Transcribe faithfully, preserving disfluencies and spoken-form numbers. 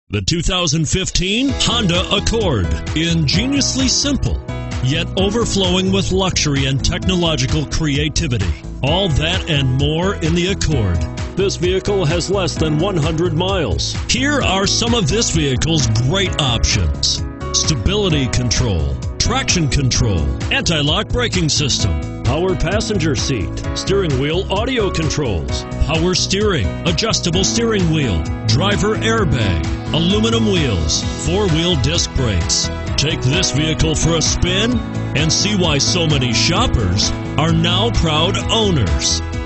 The two thousand fifteen Honda Accord. Ingeniously simple, yet overflowing with luxury and technological creativity. All that and more in the Accord. This vehicle has less than one hundred miles. Here are some of this vehicle's great options: stability control, traction control, anti-lock braking system, power passenger seat, steering wheel audio controls, power steering, adjustable steering wheel, driver airbag, aluminum wheels, four-wheel disc brakes. Take this vehicle for a spin and see why so many shoppers are now proud owners.